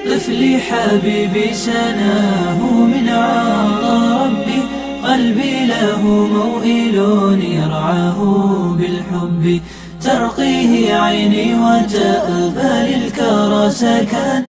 طفلي حبيبي سناه من عطا ربي، قلبي له موئل يرعاه بالحب، ترقيه عيني وتأبى للكرى سكن.